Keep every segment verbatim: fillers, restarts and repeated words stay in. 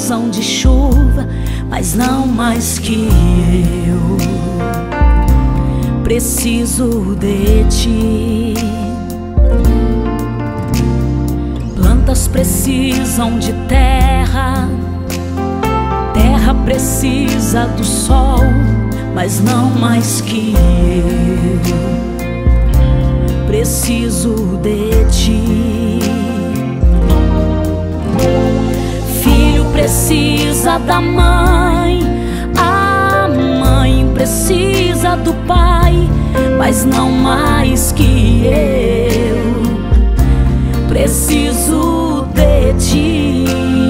precisam de chuva, mas não mais que eu. Preciso de ti. Plantas precisam de terra, terra precisa do sol, mas não mais que eu. Preciso de ti. Filho precisa da mãe, a mãe precisa do pai, mas não mais que eu. Preciso de ti.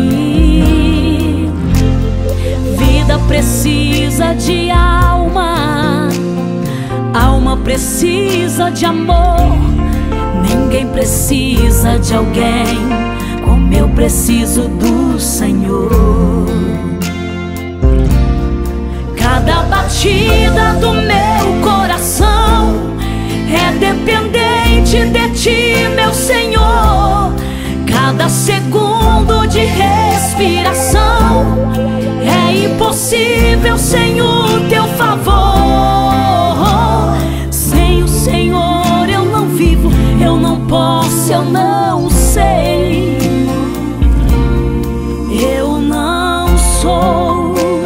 Vida precisa de alma, alma precisa de amor. Ninguém precisa de alguém como eu preciso do Senhor. Cada batida do meu coração é dependente de ti, meu Senhor. Cada segundo de respiração é impossível sem o teu favor. Sem o Senhor eu não vivo, eu não posso, eu não sei, eu não sou.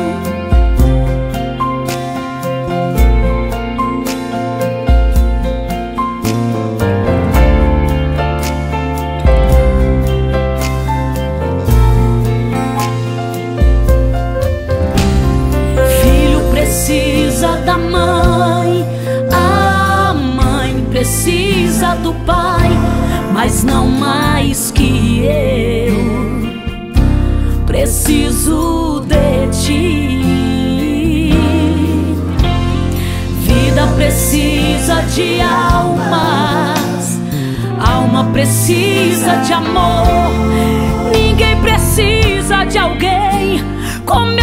Precisa da mãe, a mãe precisa do pai, mas não mais que eu. Preciso de ti. Vida precisa de almas, alma precisa de amor. Ninguém precisa de alguém como